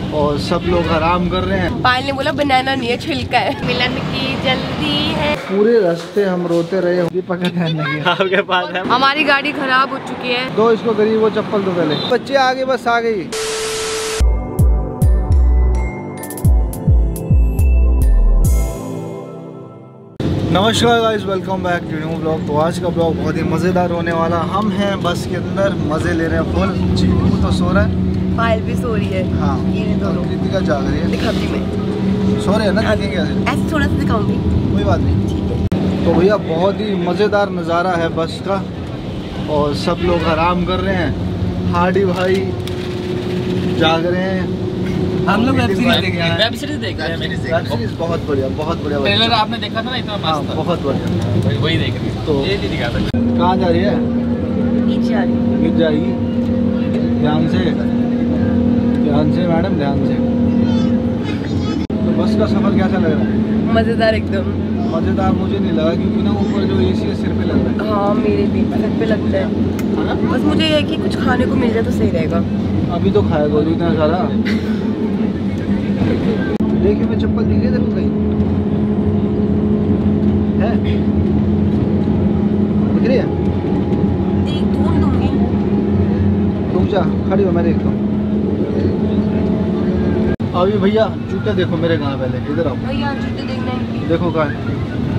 और सब लोग आराम कर रहे हैं। पायल ने बोला बनाना नहीं है, छिलका है। मिलन की जल्दी है। पूरे रास्ते हम रोते रहे, दीपक आपके पास है। हमारी गाड़ी खराब हो चुकी है। दो इसको गरीब वो चप्पल दो पहले। बच्चे आगे, बस आ गई। नमस्कार guys, welcome back to new blog. तो आज का ब्लॉग बहुत ही मज़ेदार होने वाला। हम हैं बस के अंदर, मज़े ले रहे हैं फुल। चीकू तो सो रहा है, पायल भी सो रही है। हाँ, ये दोनों कृतिका जाग रही है। दिखाती मैं। सो रहे हैं ना? दिखेंगे ऐसे थोड़ा सा दिखाऊंगी, कोई बात नहीं। ठीक है। तो भैया बहुत ही मज़ेदार नज़ारा है बस का, और सब लोग आराम कर रहे हैं। हार्डी भाई जाग रहे हैं। हम लोग वेब सीरीज देख रहे हैं। वेब सीरीज देख रहे हैं। वेब सीरीज बहुत बढ़िया, बहुत बढ़िया। ट्रेलर आपने देखा था ना, इतना मस्त था। बहुत बढ़िया। वही देख रही है। तो ये नहीं दिखा सकते। कहाँ जा रही है? नीचे आ रही है। गिर जाएगी। ध्यान से, ध्यान से मैडम, ध्यान से। तो बस का सफ़र कैसा लग रहा है? मजेदार एकदम। मज़ेदार मुझे नहीं लगा, क्योंकि ना ऊपर जो एसी है सिर पे लग रहा है। हाँ, मेरे भी सर पे लगता है। बस मुझे ये है कि कुछ खाने को मिल जाए तो सही रहेगा। अभी तो खाएगा तो इतना सारा। देखिए मैं चप्पल दिखे तेरे को कहीं है? दिख रही है? ढूंढ दूंगी। रुक जा, खड़ी हो, मैं देखता हूँ। अभी भैया जूते देखो मेरे कहाँ, पहले इधर आओ। भैया जूते देखना है। देखो कहाँ है?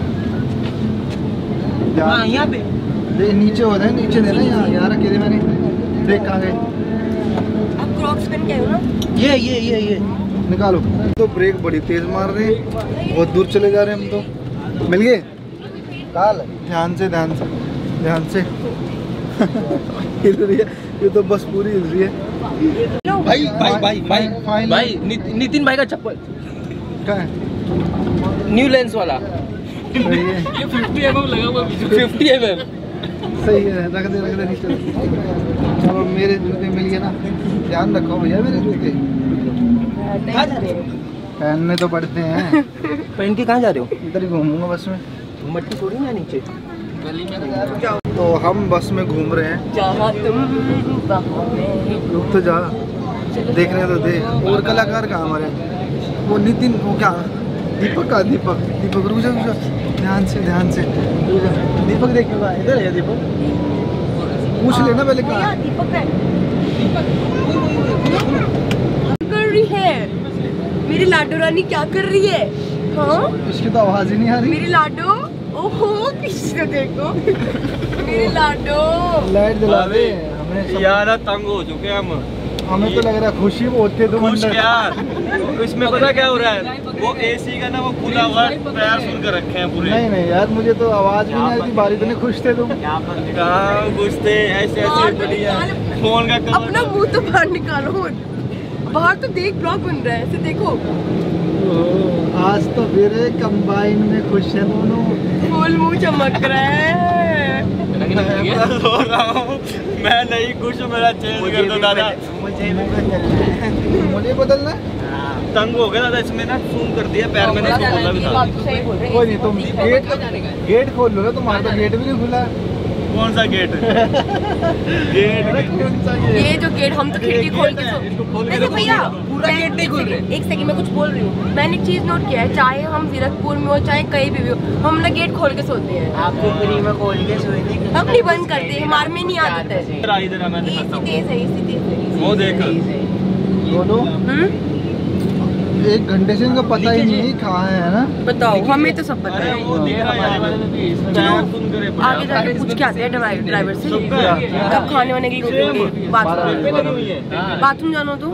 यहाँ पे देख, नीचे होता है, नीचे देना। यहाँ रखे थे मैंने। देख कहाँ गए? आप क्रॉक्स पहन के आए हो ना? ये निकालो। तो ब्रेक बड़ी तेज मार रहे हैं, बहुत दूर चले जा रहे हैं हम। तो मिल गए काल। ध्यान से, ध्यान से, ध्यान से। हिल रही है ये तो, बस पूरी हिल रही है। भाई नितिन भाई का चप्पल क्या है? न्यू लेंस वाला। सही है, ये 50 mm लगा हुआ है। 50 mm सही है। रख दे नीचे। चलो मेरे जूते मिल गए ना। ध्यान रखो भैया मेरे जूते। पहनने तो पड़ते हैं। पहन के कहाँ जा रहे हो? इधर ही घूमूंगा बस में। मट्टी थोड़ी ना नीचे गली में जाओ। तो हम बस में घूम रहे हैं। जहाँ तुम रुक तो जा, देखने तो दे। और कलाकार कहाँ हमारे? वो नितिन, वो क्या, दीपक का। दीपक रुक जा, ध्यान से, ध्यान से। दीपक देखिएगा, इधर है दीपक। पूछ लेना पहले कहाँ है। दीपक है। कर रही है मेरी लाडो रानी, क्या कर रही है? हाँ, इसकी तो आवाज ही नहीं आ रही। मेरी लाडो। ओहो, पीछे देखो। मेरी लाडो। लाइट दिला दे हमें। यार तंग हो चुके हम। हमें तो लग रहा है खुशी होते तो खुश क्या? इसमें पता क्या हो रहा है? वो एसी का ना वो खुला हुआ पैर सुन कर रखे हैं पूरे। नहीं यार, मुझे तो आवाज भी नहीं आई थी। बारी इतने खुश थे तुम। कहाँ खुश थे? ऐसे बढ़िया फोन का कवर। अपना मुंह तो बाहर निकालो, बाहर तो देख, ब्लॉग बन रहा है, ऐसे देखो। आज तो फिर कंबाइन में खुश है दोनों। फुल मुंह चमक रहा है। मैं नहीं खुश हूँ, मेरा चेंज कर दो दादा। मुझे बदलना है। तंग हो गया दादा, इसमें ना फोन कर दिया पैर में। कोई नहीं, तुम गेट खोल लो ना। तुम्हारा तो गेट भी नहीं खुला। कौन सा गेट? ये जो गेट, हम तो खिड़की खोल के देखो भैया, पूरा गेट नहीं खुल रहा। एक सेकंड, मैं कुछ बोल रही हूँ। मैंने एक चीज नोट किया है, चाहे हम जीरकपुर में हो चाहे कहीं भी हो, हम ना गेट खोल के सोते हैं। आपको फ्री में खोल के सोने की हम नहीं बंद करते, हमारे में नहीं आदत है। इधर तेज है। वो देख दोनों 1 घंटे से इनका पता ही नहीं कहाँ है ना। बताओ, हमें तो सब पता है। आगे जाके पूछ के आते हैं ड्राइवर से कब खाने वाने के लिए रुकेंगे। बाथरूम जाना तो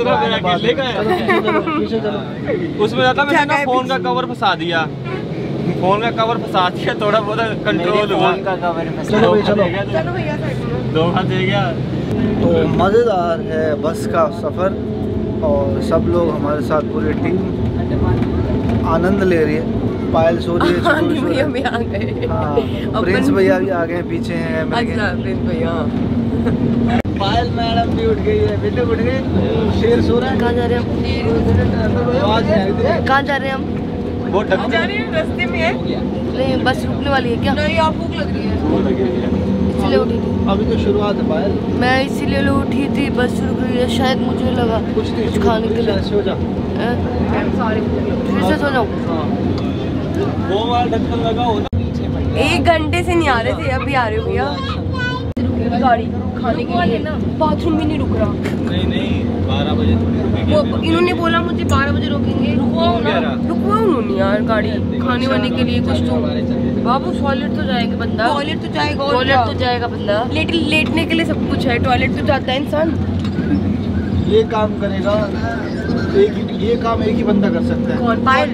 उसमें जाता मैंने फोन का कवर फंसा दिया। फोन का कवर फंसा दिया, थोड़ा बहुत कंट्रोल हुआ। चलो भाई, चलो भैया धोखा दे गया। तो मज़ेदार है बस का सफ़र, और सब लोग हमारे साथ, पूरी टीम आनंद ले रही है। पायल सो रही है, भैया भी आ गए। हाँ, प्रिंस भैया भी आ गए, पीछे हैं। अच्छा, प्रिंस भैया। पायल मैडम भी उठ गई है, बेटे उठ गए। शेर सो रहा है। कहाँ जा रहे हैं? आवाज नहीं आ रही थी। कहाँ जा रहे हैं हम? वो जा रहे हैं, रास्ते में है। नहीं, बस रुकने वाली है क्या? नहीं, आप भूख लग रही है। इसलिए उठी थी। अभी तो शुरुआत है पायल। मैं इसीलिए उठी थी, बस रुक गई है, शायद मुझे लगा कुछ नहीं, कुछ खाने के लिए। सो जा। फिर से सो जाऊँ। वो वाला ढक्कन लगा हो ना। 1 घंटे से नहीं आ रहे थे, अभी आ रहे हो भैया। गाड़ी खाने के लिए ना, बाथरूम भी नहीं रुक रहा। नहीं 12 बजे वो इन्होंने बोला मुझे 12 बजे रोकेंगे, रुकवाओ उन्होंने यार गाड़ी खाने वाने के लिए कुछ तो। बाबू टॉयलेट तो जाएगा बंदा, टॉयलेट तो जाएगा बंदा, लेटने के लिए सब कुछ है, टॉयलेट तो जाता है इंसान। ये काम करेगा ये काम एक ही बंदा कर सकता है। कौन? पायल।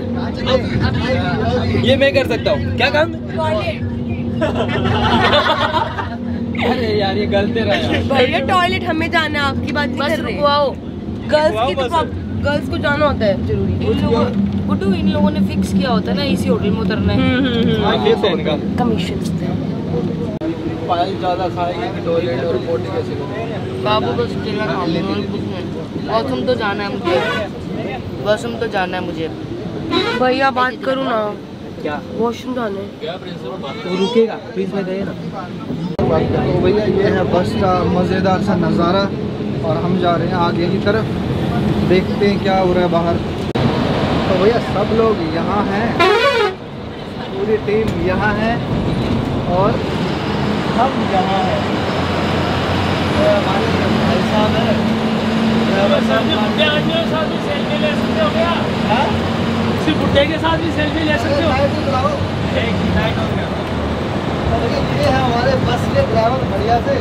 ये मैं कर सकता हूँ। क्या काम? टॉयलेट। अरे यार ये गलत रहा यार। भैया टॉयलेट हमें जाना है, आपकी बात नहीं कर रहे। गर्ल्स की तो गर्ल्स को जाना होता है जरूरी। इन लोगों ने फिक्स किया होता है ना इसी होटल में उतरना है। ये तो इनका कमीशन। पायल ज्यादा खाएगी कि टॉयलेट और पोटी कैसे करेगी? बाबू बस केला खाऊंगी और कुछ नहीं। वॉशरूम तो जाना है मुझे, वॉशरूम तो जाना है मुझे। भैया बात करूँ ना, क्या? वॉशरूम जाने। तो रुकेगा प्लीज में गए ना। तो भैया ये है बस का मज़ेदार सा नज़ारा और हम जा रहे हैं आगे की तरफ, देखते हैं क्या हो रहा है बाहर। तो भैया सब लोग यहाँ हैं, पूरी टीम यहाँ है और हम यहाँ हैं। तो हमारे भाई साहब हैं, बुड्ढे के साथ भी सेल्फी ले सकते हो। ये है हमारे बस के ड्राइवर बढ़िया से,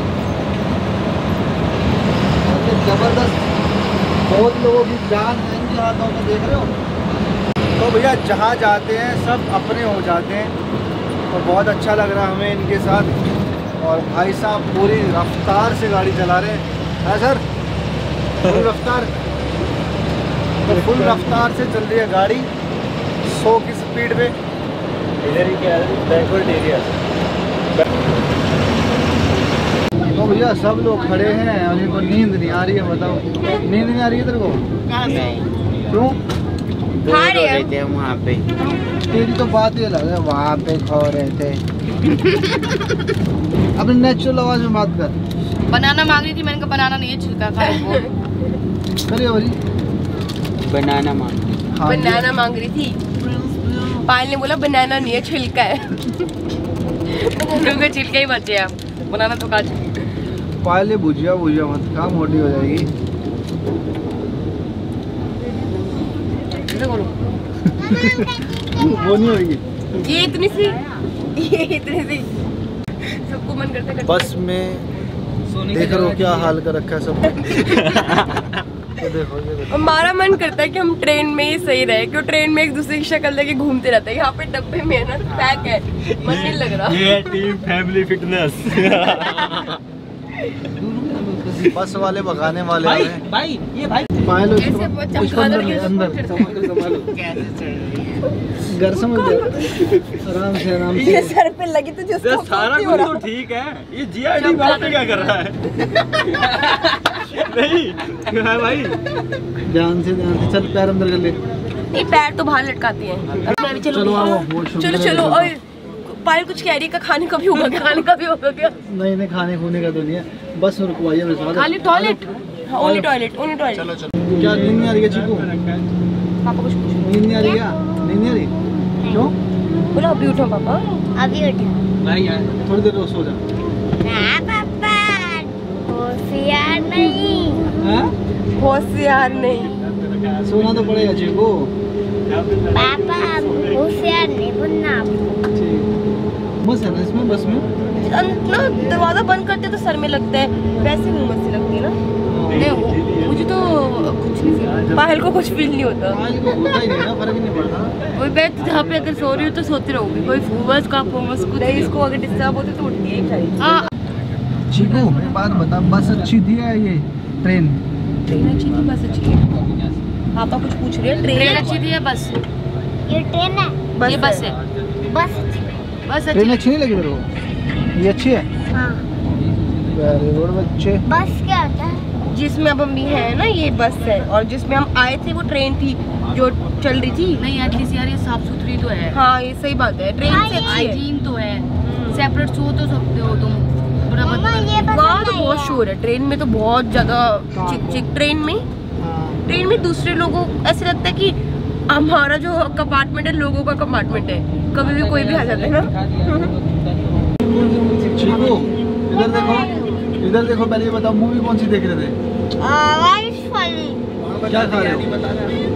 जबरदस्त, बहुत लोगों की जान है इनके हाथों में, देख रहे हो। तो भैया जहाँ जाते हैं सब अपने हो जाते हैं और बहुत अच्छा लग रहा है हमें इनके साथ। और भाई साहब पूरी रफ्तार से गाड़ी चला रहे हैं, है सर? फुल रफ्तार, तो फुल रफ्तार से चल रही है गाड़ी 100 की स्पीड पे। इधर ही क्या बैकवर्ड एरिया। तो भैया सब लोग खड़े हैं और इनको नींद नहीं आ रही है। बताओ, नींद नहीं आ रही है तेरे को? क्यों? खा रहे हैं थे वहाँ पे। तेरी तो बात ही अलग है, वहाँ पे खो रहे थे। अपनी नेचुरल आवाज में बात कर। बनाना मांग रही थी, मैंने कहा बनाना नहीं है, छिलका खा लो। करिए बोली। बनाना मांग। हाँ जी। बनाना मांग रही थी, पायल ने बोला बनाना नहीं है छिलका है। क्योंकि छिलके ही बचे हैं, बनाना तो खा चुकी। पायल ये भुजिया मत खा, मोटी हो जाएगी। वो नहीं होगी। ये इतनी सी सबको मन करता है। बस में देख रहे हो क्या हाल कर रखा है सब। तो देखो ये देखो। हमारा मन करता है कि हम ट्रेन में ही सही रहे, क्यों ट्रेन में एक दूसरे की शक्ल लेके घूमते रहते हैं। यहाँ पे डब्बे में है ना पैक है, मन नहीं लग रहा। ये टीम फैमिली फिटनेस। बस वाले भगाने वाले भाई हैं। भाई ये भाई पायल कैसे वो चमगादड़ के अंदर घर समझ जाओ। आराम से ये सर पे लगी तो जिसको सारा कुछ तो ठीक है। ये जीआरडी बात पे क्या कर रहा है? नहीं है भाई, ध्यान से चल, पैर अंदर कर ले। ये पैर तो बाहर लटकाती है। चलो आओ, चलो ओए पायल कुछ कह रही है, खाने का भी होगा क्या? खाने का भी होगा क्या? नहीं खाने खूने का तो नहीं है, बस रुकवाइए मेरे साथ। खाली टॉयलेट, ओनली टॉयलेट। क्या नींद नहीं आ रही है चीकू? पापा कुछ पूछो। नींद नहीं आ रही क्या? नींद नहीं आ रही क्यों? बोलो अभी उठो पापा। अभी उठा। भाई यार थोड़ी देर और सो जा। हाँ पापा, होशियार नहीं। हाँ? होशियार नहीं। सोना तो पड़ेगा चीकू। पापा होशियार नहीं बनना आपको। ठीक, बस है ना इसमें, बस में ना दरवाजा बंद करते तो सर में लगता है, वैसे मुंह से लगती है ना। नहीं मुझे तो कुछ नहीं फील, पायल को कुछ फील नहीं होता। पायल को होता ही नहीं ना, फर्क ही नहीं पड़ता। वही बैठ जहाँ पे अगर सो रही हो तो सोती रहोगी, कोई फूबस का फूबस कुछ नहीं, इसको अगर डिस्टर्ब होते तो उठती है बेचारी। हाँ चीकू एक बात बता, बस अच्छी थी या ये ट्रेन? ट्रेन अच्छी थी, बस अच्छी है। पापा कुछ पूछ रहे हैं। ट्रेन अच्छी थी या बस? ये ट्रेन है, ये बस है। बस। बस ट्रेन अच्छी। अच्छी नहीं लगी तेरे को? ये अच्छी है? हाँ। वेरी गुड बच्चे। बस क्या होता है? जिसमें अब हम भी हैं ना, ये बस है, और जिसमें हम आए थे वो ट्रेन थी जो चल रही थी। नहीं एटलीस्ट यार ये साफ सुथरी तो है। हाँ ये सही बात है, ट्रेन से अच्छी है। हाइजीन तो है। सेपरेट सो तो सकते हो तुम, बुरा मत मम्मा, कर। ये पसंद वहाँ तो आई बहुत है। शोर है, ट्रेन में तो बहुत ज्यादा चिक चिक। ट्रेन में दूसरे लोगों ऐसे लगता है कि हमारा जो कंपार्टमेंट है लोगों का कंपार्टमेंट है, कभी भी कोई भी आ जाता है ना। चीकू इधर देखो पहले ये बताओ मूवी कौन सी देख रहे थे? वाइस वाली, क्या खा रहे हो?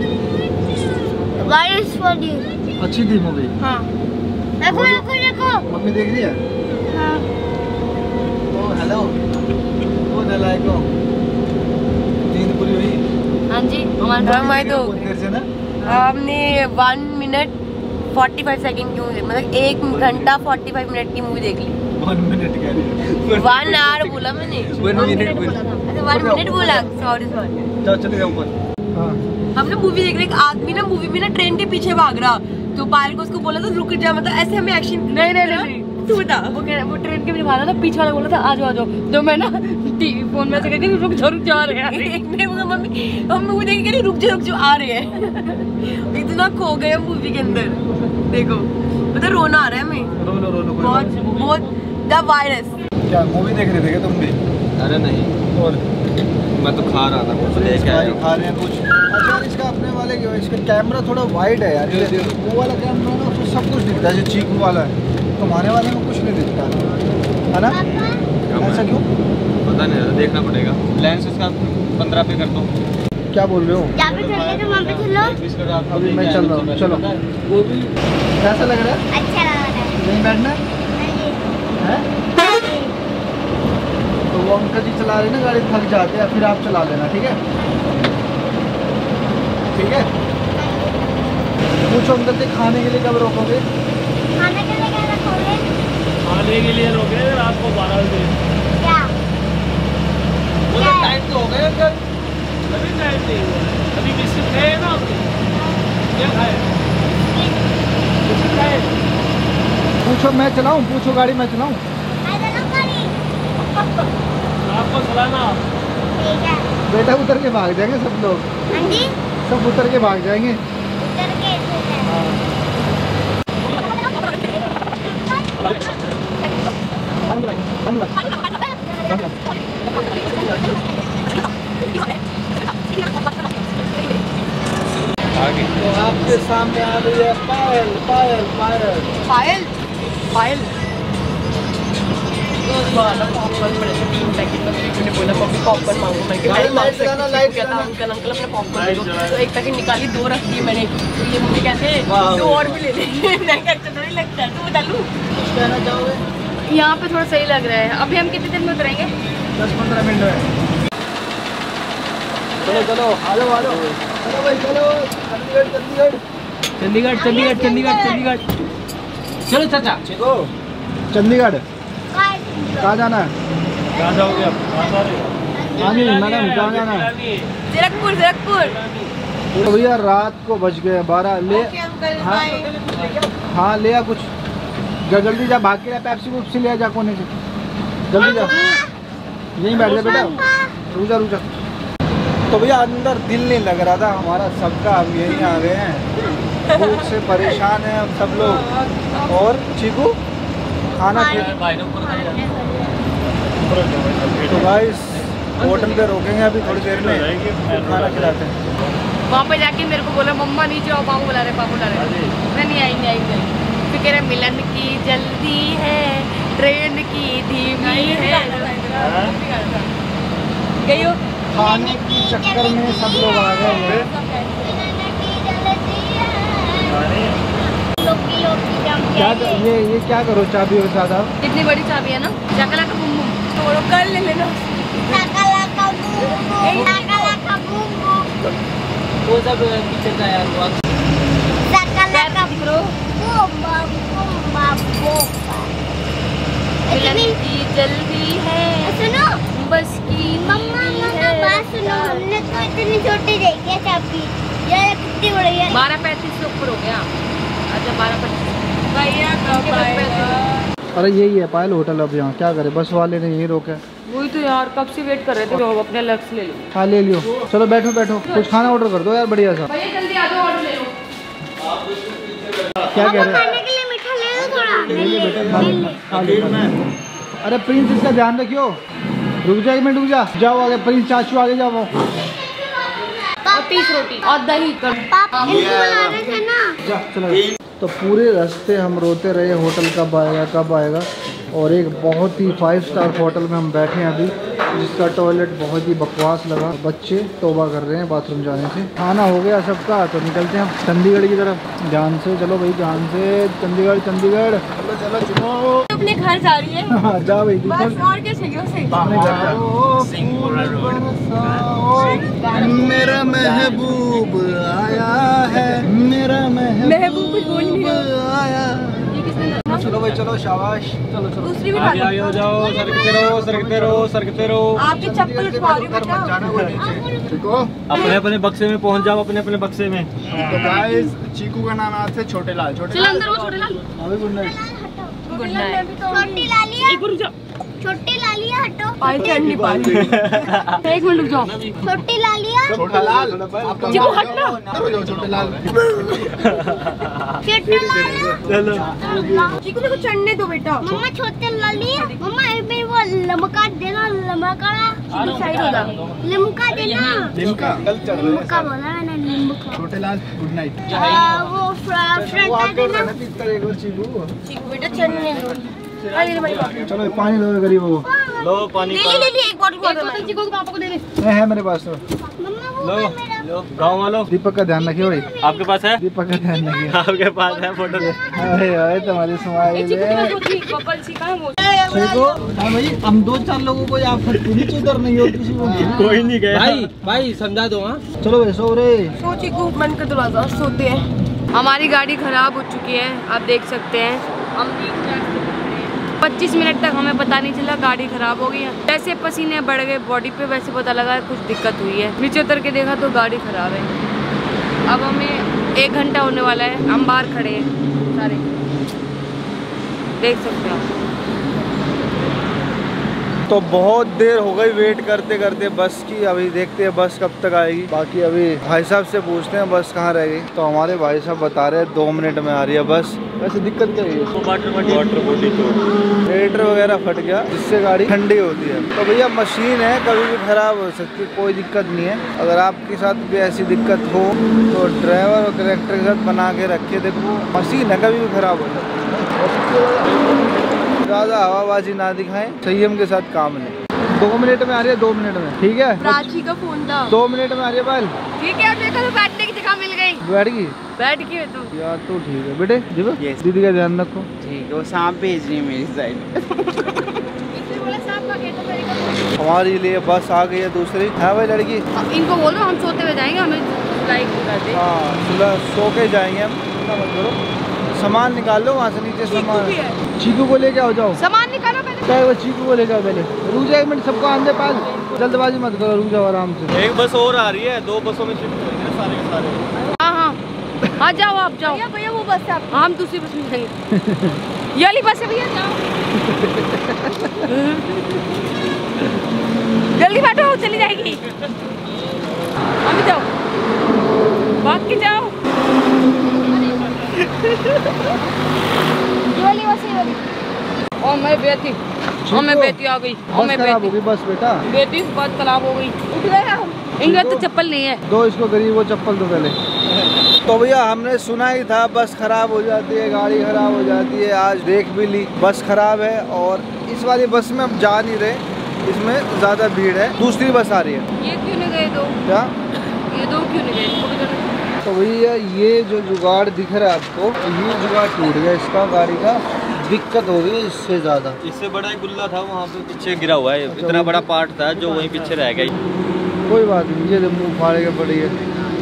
वाइस वाली। अच्छी थी मूवी। हाँ, देखो देखो देखो। मम्मी देख रही है? हाँ, ओ हेलो, वो नलायको, नींद पूरी हुई? हाँ जी, हमारे तो देर से ना हमने 1 मिनट 45 सेकंड की मूवी, मतलब 1 घंटा 45 मिनट की मूवी देख ली। 1 मिनट कह रही है। 1 आवर बोला मैंने। 1 मिनट बोला। अच्छा 1 मिनट बोला, सॉरी। जाओ चले जाओ ऊपर। हाँ हमने मूवी देख रहे, एक आदमी ना मूवी में ना ट्रेन के पीछे भाग रहा, तो पायल को उसको बोला था रुक जा, मतलब ऐसे हमें एक्शन। नहीं तू बता। वो ट्रेन के पीछे भागा था, पीछे वाला बोला था आ जाओ। तो मैं ना टीवी फोन में से कहती रुक जा रहे हैं। एक ने बोला मम्मी हम मूवी देख के रुक जा आ रहे हैं। इतना खो गए हम मूवी के अंदर, देखो मतलब रोना आ रहा है हमें। रो बहुत द वायरस। क्या मूवी देख रहे थे क्या तुम भी? अरे नहीं, और मैं तो खा रहा था कुछ भाई लेके आया खा रहे हैं कुछ। अच्छा यार इसका अपने वाले क्यों, इसका कैमरा थोड़ा वाइड है यार। ये वो वाला कैमरा ना उसमें सब कुछ दिखता है, जो चीकू वाला है, तुम्हारे वाले में कुछ नहीं दिखता है ना? ऐसा क्यों? पता नहीं, देखना पड़ेगा। लेंस इसका 15 पे कर दो। क्या बोल रहे हो? यहाँ पे चलिए तो वहाँ पे चलो। अभी मैं चल रहा हूँ, चलो। कैसा लग रहा है? अच्छा लग रहा है। नहीं बैठना है? तो वो अंकल जी चला रहे ना गाड़ी, थक जाते हैं, फिर आप चला लेना, ठीक है? ठीक है, पूछो अंकल से खाने के लिए कब रोकोगे? खाने के लिए क्या रखोगे? खाने के लिए रोके रात को 12 बजे। क्या? टाइम तो हो गया अंकल। अभी टाइम नहीं हुआ है, अभी बिस्किट खाए ना आपने? क्या खाए? बिस्किट खाए? पूछो मैं चलाऊं, पूछो गाड़ी मैं चलाऊं। मैं चलाऊं गाड़ी? आपको चलाना। ठीक है। बेटा उतर के भाग जाएंगे सब लोग, हाँ जी, सब उतर के भाग जाएंगे। उतर के ठीक है। आगे तो आपके सामने आ रही है पायल पायल पायल। पायल पायल बोला पॉपकॉर्न मांगो, मैं लाइट चलाना, लाइट क्या था चलाना। अंकल अपने पॉपकॉर्न दे दो। तो एक पैकेट निकाली, 2 रख दिए मैंने। तो ये मुझे कहते हैं 2 और भी ले ले। मैं अच्छा थोड़ी लगता है, तू बता लूँ। कुछ कहना चाहोगे? यहाँ पे थोड़ा सही लग रहा है। अभी हम कितनी देर में उतरेंगे? 10-15 मिनट में। चलो चलो आ जाओ चलो भाई चलो। चंडीगढ़। चलो चाचा। चलो चंडीगढ़। कहाँ जाना है? कहाँ जाओगे आप? कहाँ जा रहे हो? हाँ जी मैडम, कहाँ जाना है? जीरकपुर। तो भैया रात को बज गए 12। ले हाँ ले आ कुछ, जल्दी जा, भाग के जा, पेप्सी वुप्सी ले आ जा कोने से, जल्दी जा। यहीं बैठ जा बेटा, रुक जा। तो भैया अंदर दिल नहीं लग रहा था हमारा सबका, अब यहीं आ गए हैं। भूख से परेशान हैं हम सब लोग। और चीकू खाना तो गाइस होटल पे रोकेंगे अभी थोड़ी देर में, खाना खिलाते हैं। वहाँ पे जाके मेरे को बोला मम्मा नीचे आओ, पापा बुला रहे। मैं नहीं आई। फिर कह रहे मिलन की जल्दी है, ट्रेन की धीमी है। गई हो? खाने के चक्कर में सब लोग आ गए हैं। क्या ये क्या करो चाबी और सादा? कितनी बड़ी चाबी है ना? चकला का बुम बुम छोड़ो, कल ले लेना। वो सब पीछे का यार वो मिलन की जल्दी है, सुनो बस की मम्मा बात सुनो, हमने तो इतनी छोटी देखी है चाबी, यार कितनी बड़ी है। 12:35 से ऊपर हो गया। अच्छा 12:35 भैया कब आएगा? अरे यही है पायल होटल। अब यहाँ क्या करे, बस वाले ने यहीं रोका। वही तो यार, कब से वेट कर रहे थे। तो अपने लक्ष्य ले लो। हाँ ले लियो, चलो बैठो कुछ खाना ऑर्डर कर दो यार बढ़िया सा। भैया जल्दी आ जाओ, ऑर्डर ले लो। क्या कह रहे खाने के लिए मीठा ले लो थोड़ा। हैं? खा लो। अरे प्रिंस इसका ध्यान रखियो। रुक जा एक मिनट, रुक जा। जाओ आगे प्रिंस, चाचू आगे जाओ। और 30 रोटी और दही कर। पापा इनको बना रहे थे ना। जा चलो। तो पूरे रास्ते हम रोते रहे होटल कब आएगा कब आएगा। और एक बहुत ही 5 स्टार होटल में हम बैठे हैं अभी, जिसका टॉयलेट बहुत ही बकवास लगा। बच्चे तौबा कर रहे हैं बाथरूम जाने से। खाना हो गया सबका, तो निकलते हैं हम चंडीगढ़ की तरफ। ध्यान से चलो भाई, ध्यान से। चंडीगढ़ चंडीगढ़ चलो चलो चलो। अपने घर जा रही है। हाँ, जा भाई बस और क्या चाहिए उसे। अपने घर जा। मेरा महबूब आया है, मेरा महबूब कुछ बोल नहीं आया। चलो भाई चलो, शाबाश। चलो चलो दूसरी भी आगे आगे हो जाओ, सरकते रहो सरकते रहो सरकते रहो। आपकी चप्पल उठवा रही मत जाना वो नीचे, ठीक हो? अपने अपने बक्से में पहुंच जाओ, अपने अपने बक्से में। तो गाइस, चीकू का नाम आज से छोटे लाल। छोटे लाल अंदर वो छोटे लाल। अभी गुड नाइट। Good night. छोटी लालिया, एक बार रुक जा। छोटी लालिया हटो। पाई चढ़ नहीं पा रही। एक मिनट रुक जाओ। छोटी लालिया, छोटा लाल चीकू हट ना। छोटे लाल। छोटे लालिया। चलो चीकू मेरे को चढ़ने दो बेटा। मम्मा छोटे लालिया, मम्मा मेरे वो लमका देना, लमका साइड हो जा। लिमका देना। लिमका कल चल रहे लिमका बोला मैंने, लिमका। छोटे लाल गुड नाइट। वो फ्रंट देना। चीकू बेटा चढ़ने दो। चलो पानी दो गरीबों को। लो पानी ले एक बॉटल चीकू को पापा को दे दे। है मेरे पास तो। मम्मा वो लो मेरा लो गाँव वालों, दीपक का ध्यान रखिए भाई। आपके पास है? दीपक का ध्यान रखिए। आपके पास है फोटो? अरे अरे तुम्हारी स्माइल है। बबल सी कहाँ वो। देखो हाँ भाई, हम 2-4 लोगों को यहाँ फटकूरी चुदर नहीं हो किसी को। कोई नहीं गया भाई समझा दो। हाँ चलो भाई सो रे। सो चीकू बंद कर दरवाजा, सोते हैं। हमारी गाड़ी खराब हो चुकी है, आप देख सकते हैं। हम 25 मिनट तक हमें पता नहीं चला गाड़ी खराब हो गई है। जैसे पसीने बढ़ गए बॉडी पे, वैसे पता लगा कुछ दिक्कत हुई है। नीचे उतर के देखा तो गाड़ी खराब है। अब हमें 1 घंटा होने वाला है, हम बाहर खड़े हैं सारे, देख सकते हो। तो बहुत देर हो गई वेट करते करते बस की। अभी देखते हैं बस कब तक आएगी। बाकी अभी भाई साहब से पूछते हैं बस कहाँ रह गई। तो हमारे भाई साहब बता रहे हैं 2 मिनट में आ रही है बस। वैसे दिक्कत क्या है? वाटर बॉडी तो रेडिएटर वगैरह फट गया, जिससे गाड़ी ठंडी होती है। तो भैया मशीन है, कभी भी खराब हो सकती है, कोई दिक्कत नहीं है। अगर आपके साथ भी ऐसी दिक्कत हो तो ड्राइवर और कनेक्टर के साथ बना के रखिए। देखो मशीन है, कभी भी खराब हो सकती है। ज़्यादा हवाबाजी ना दिखाएं, संयम के साथ काम लें। 2 मिनट में आ रही है, 2 मिनट में, ठीक है? प्राची का फोन था। 2 मिनट में आ रही है बाल। ठीक है, देखो तो बैठने की जगह मिल गई। बैठ गई बैठ गई तो यार, तो ठीक है बेटे। दीदी का ध्यान रखो। ठीक है, वो सांप भेज रही है मेरी साइड। हमारे लिए बस आ गई है दूसरी। है भाई लड़की, इनको बोलो हम सोते हुए जाएंगे, हमें लाइक कर दे। हाँ सुबह सो के जाएंगे हम। चिंता मत करो, सामान निकाल लो वहाँ से नीचे। सामान चीकू को लेके आओ, जाओ सामान निकालो पहले। क्या है वो, चीकू को लेके आओ पहले। रुक जाओ 1 मिनट, सबको आंदे पास, जल्दबाजी मत करो, रुक जाओ आराम से। एक बस और आ रही है, 2 बसों में शिफ्ट हो गए सारे के सारे। हाँ हाँ हाँ, जाओ आप जाओ। भैया वो बस है आपकी। हम दूसरी बस में जाएंगे। ये वाली बस है भैया, जाओ जल्दी बैठो, चली जाएगी। अभी जाओ, भाग के जाओ। ये वाली बस है, ये वाली। और मैं बेटी, और मैं बेटी आ गई। और बस मैं खराब बेटी, होगी बस बेटा। बेटी बात खराब हो गई। उठ गए हम, इनका तो चप्पल नहीं है। दो इसको गरीब वो चप्पल दो पहले। तो भैया हमने सुना ही था बस खराब हो जाती है, गाड़ी खराब हो जाती है। आज देख भी ली, बस खराब है। और इस वाली बस में हम जा नहीं रहे, इसमें ज़्यादा भीड़ है। दूसरी बस आ रही है। ये क्यों नहीं गए दो? क्या ये दो क्यों नहीं गए? इनको भी जाना। तो भैया ये जो जुगाड़ दिख रहा है आपको, ये जुगाड़ टूट गया इसका, गाड़ी का दिक्कत हो गई इससे ज़्यादा। इससे बड़ा एक गुल्ला था वहाँ पे पीछे गिरा हुआ है। इतना बड़ा पार्ट था जो वहीं पीछे रह गया। कोई बात नहीं, ये मुँह फाड़े के पड़ी है।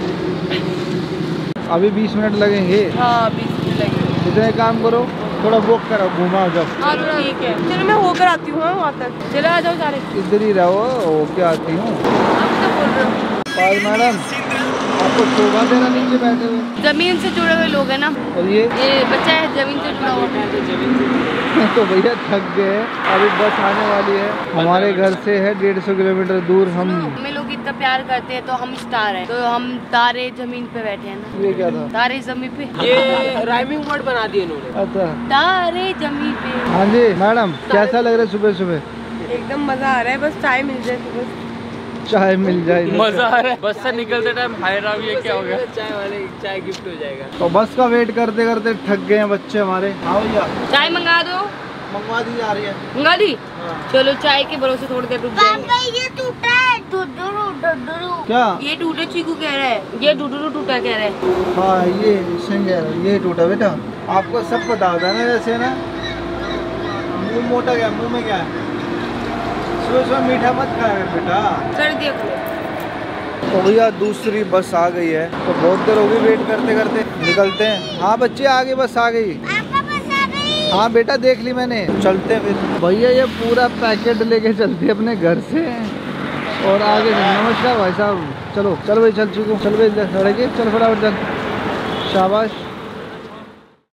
अभी 20 मिनट लगेंगे। हाँ 20 मिनट लगेंगे। इतने काम करो, थोड़ा वॉक करो, घुमाओ जब। हाँ ठीक है, चलो मैं होकर आती हूँ वहाँ तक। चलो आ जाओ सारे। इधर ही रहो, होके आती हूँ। आप तो बोल रहे हो। पाल मैडम, आपको शोभा देना नीचे बैठे हुए। जमीन से जुड़े हुए लोग हैं ना। और ये बच्चा है जमीन से जुड़ा हुआ। तो भैया थक गए, अभी बस आने वाली है। हमारे घर से है 150 किलोमीटर दूर। हम हमें लोग इतना प्यार करते हैं तो हम स्टार हैं, तो हम तारे जमीन पे बैठे हैं ना। ये क्या था? तारे जमीन पे, ये राइमिंग वर्ड बना दिए इन्होंने। अच्छा तारे जमीन पे। हाँ जी मैडम, कैसा लग रहा है सुबह सुबह? एकदम मजा आ रहा है, बस चाय मिल जाए तो बस। चाय मिल जाए मजा आ रहा है। बस से निकलते टाइम हाय राव, ये क्या हो गया? चाय वाले चाय गिफ्ट हो जाएगा। तो बस का वेट करते करते थक गए हैं बच्चे हमारे। हाँ भैया चाय मंगा दो। मंगवा दी जा रही है। मंगा दी? हाँ। चलो चाय के भरोसे थोड़ी देर रुक जाएंगे। पापा ये टूटा है, डुडुरु। क्या? ये टूटे चीकू कह रहा है, ये टूटू टूटा कह रहा है। हाँ ये सही है, ये टूटा बेटा। आपको सब पता होता है ना वैसे ना। मुंह मोटा क्या, मुंह में क्या है? सुबह सुबह मीठा मत खाया बेटा। सर्दी तो भैया दूसरी बस आ गई है, तो बहुत देर हो गई वेट करते करते, निकलते हैं। हाँ बच्चे आगे बस आ गई। पापा बस आ गई। हाँ बेटा देख ली मैंने, चलते हैं फिर। भैया ये पूरा पैकेट लेके चलते हैं अपने घर से और आगे। नमस्कार भाई साहब, चलो चल भाई, चल चुको, चल भाई सड़क, चल फटाफट चल। शाबाश।